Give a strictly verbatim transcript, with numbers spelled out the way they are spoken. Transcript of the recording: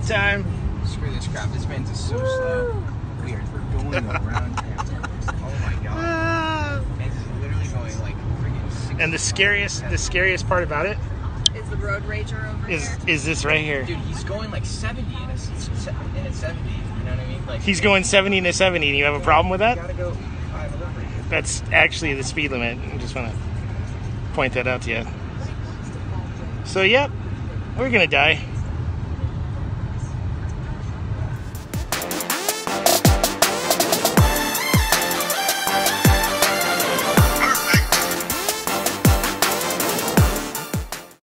time. Screw this crap. This man's is so slow. We are going around town. Oh my god. Ah. Man's is literally going like freaking sixty. And the scariest, the scariest part about it Is the road rager over is here? is this right here. Dude, he's going like seventy in a, in a seventy. You know what I mean? Like He's going seventy to seventy, and you have a problem with that? You gotta go five over. That's actually the speed limit. I just want to point that out to you. So, yep, we're gonna die.